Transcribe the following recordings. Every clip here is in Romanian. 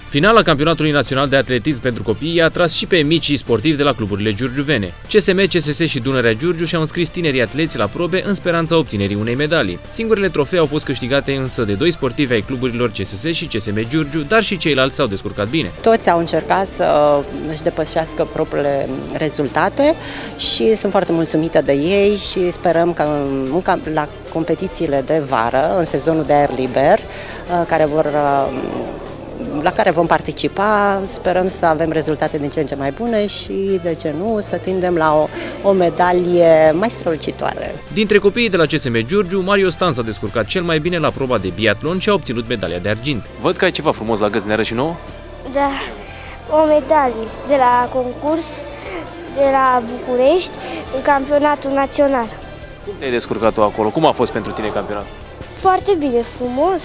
Finala Campionatului Național de Atletism pentru Copii i-a atras și pe micii sportivi de la cluburile giurgiuvene. CSM, CSS și Dunărea Giurgiu și-au înscris tinerii atleți la probe în speranța obținerii unei medalii. Singurele trofee au fost câștigate însă de doi sportivi ai cluburilor CSS și CSM Giurgiu, dar și ceilalți s-au descurcat bine. Toți au încercat să își depășească propriile rezultate și sunt foarte mulțumită de ei și sperăm că la competițiile de vară, în sezonul de aer liber, la care vom participa, sperăm să avem rezultate din ce în ce mai bune și, de ce nu, să tindem la o medalie mai strălucitoare. Dintre copiii de la CSM Giurgiu, Mario Stan s-a descurcat cel mai bine la proba de biatlon și a obținut medalia de argint. Văd că ai ceva frumos la gât, ne arăți și nouă? Da, o medalie de la concurs de la București în campionatul național. Cum te-ai descurcat tu acolo? Cum a fost pentru tine campionatul? Foarte bine, frumos.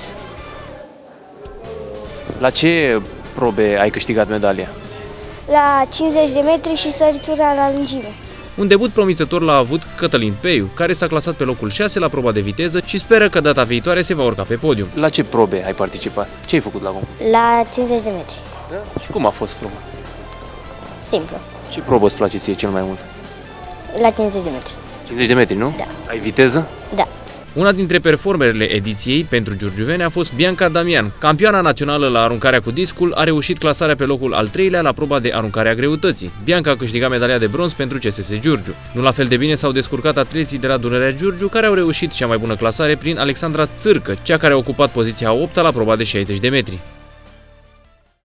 La ce probe ai câștigat medalia? La 50 de metri și săritura la lungime. Un debut promițător l-a avut Cătălin Peiu, care s-a clasat pe locul 6 la proba de viteză și speră că data viitoare se va urca pe podium. La ce probe ai participat? Ce ai făcut la concurs? La 50 de metri. Da? Și cum a fost proba? Simplu. Ce probă îți place ție cel mai mult? La 50 de metri. 50 de metri, nu? Da. Ai viteză? Da. Una dintre performerele ediției pentru giurgiuvene a fost Bianca Damian. Campioana națională la aruncarea cu discul a reușit clasarea pe locul al 3-lea la proba de aruncare a greutății. Bianca a câștigat medalia de bronz pentru CSS Giurgiu. Nu la fel de bine s-au descurcat atleții de la Dunărea Giurgiu, care au reușit cea mai bună clasare prin Alexandra Țârcă, cea care a ocupat poziția a 8-a la proba de 60 de metri.